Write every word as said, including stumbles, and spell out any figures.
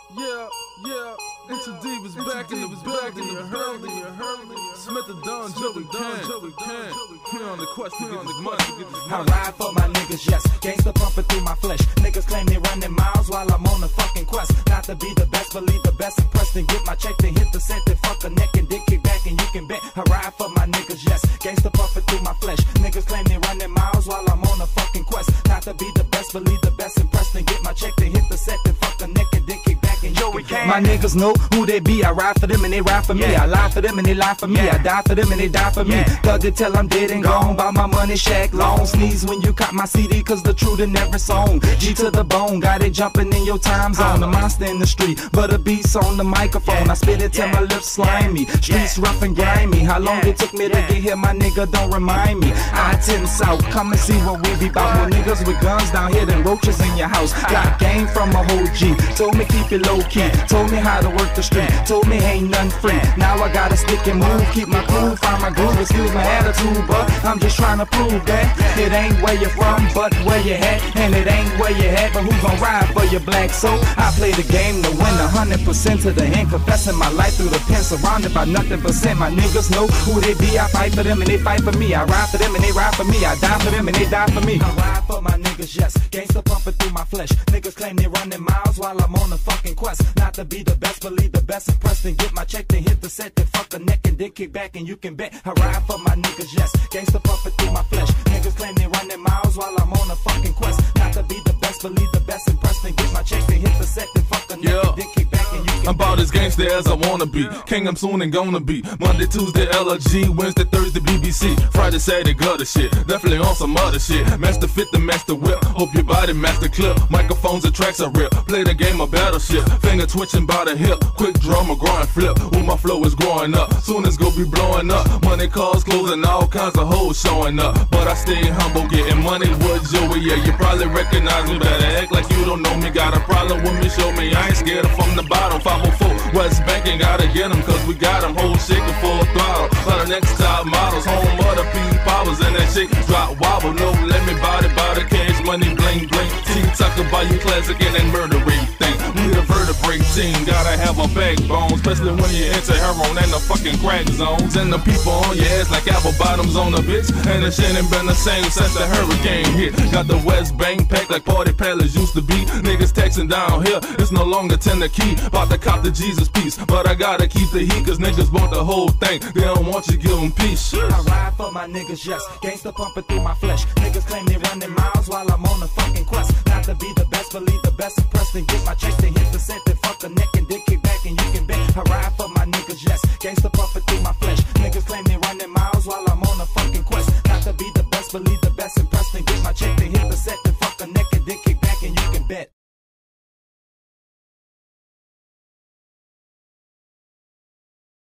Yeah, yeah. Into Deep is back in the building. You heard me, you heard me. Smith the Don, Joey Can, Joey Can. We on the quest to get this money, get this I money. ride for my niggas, yes. Gangsta pumping through my flesh. Niggas claim they running miles while I'm on the fucking quest. Not to be the best, believe the best. Impressed and get my check, then hit the set, then fuck a neck and dick kick back and you can bet. I ride for my niggas, yes. Gangsta pumping through my flesh. Niggas claim they running miles while I'm on the fucking quest. Not to be the best, believe the best. Impressed and get my check, then hit the set, then fuck a neck and dick kick back and you can bet. My niggas know who they be. I ride for them and they ride for me. Yeah. I lie for them and they lie for me. Yeah. I die for them and they die for me. Yeah. Thug it till I'm dead and gone. By my money, shack long. Sneeze when you caught my C D, cause the truth in every song. G to the bone, got it jumping in your time zone. The monster in the street, but a beat's on the microphone. Yeah. I spit it till Yeah. my lips slimy. Streets Yeah. rough and grimy. How long Yeah. it took me to Yeah. get here, my nigga, don't remind me. I ten south, come and see what we be bout. More niggas with guns down here than roaches in your house. Got game from a whole G. Told me keep it low key. Told me how to work the street. Told me ain't none free. Now I gotta stick and move, keep my cool, find my groove. Excuse my attitude, but I'm just trying to prove that it ain't where you're from, but where you at. And it ain't where you at, but who's gon' ride for your black soul? I play the game to win a hundred percent to the end. Confessing my life through the pen, surrounded by nothing percent. My niggas know who they be. I fight for them and they fight for me. I ride for them and they ride for me. I die for them and they die for me. I ride for my niggas, yes. Gangsta pumping through my flesh. Niggas claim they running miles while I'm on the fucking quest. Not to be the best, believe the best. Impressed and get my check, then hit the set, then fuck a neck and dick kick back and you can bet. I ride for my niggas, yes. Gangsta pumping through my flesh. Niggas claim they running miles while I'm on the fucking quest. Not to be the best, believe the best. Impressed and get my check, then hit the set, then fuck a neck Yeah. and dick kick back and you can I'm about as gangsta as I wanna be. King I'm soon and gonna be. Monday, Tuesday, L R G. Wednesday, Thursday, B B C. Friday, Saturday, gutter shit. Definitely on some other shit. Master fit the master whip. Hope your body master clip. Microphones and tracks are rip. Play the game of battleship. Finger twitching by the hip. Quick drum or grind flip. When my flow is growing up. Soon as go be blowing up. Money, cars, clothes, and all kinds of hoes showing up. But I stay humble, getting money with Joey. Yeah, you probably recognize me. Better act like you don't know me. Got a problem with me, show me. I ain't scared of from the bottom. five oh four West Bank ain't gotta get them, cause we got them whole shaking full throttle. Lot of next top models, home of the P powers, and that shit drop wobble. No, let me body, body, cash money, bling, bling. T-Tucker buy you classic and then murder rate thing. We the vertebrate team, gotta have a backbone, especially when you enter heroin and the fucking crack zones. And the people on your ass like apple bottoms on the bitch. And the shit ain't been the same since the hurricane hit. Got the West Bank packed like party palace used to be. Niggas texting down here, it's no longer ten the key. About to cop the Jesus piece, but I gotta keep the heat, cause niggas want the whole thing. They don't want you to give them peace. I ride for my niggas, yes. Gangsta pumping through my flesh. Niggas claim they running miles while I'm on the fucking quest. Not to be the best, believe the best. Impressed and get my checks, then hit the set, then fuck a neck and dick kick back and you can bet. I ride for my niggas, yes. Gangsta pumping through my flesh. Niggas claim they running miles while I'm on the fucking quest. Not to be the best, believe the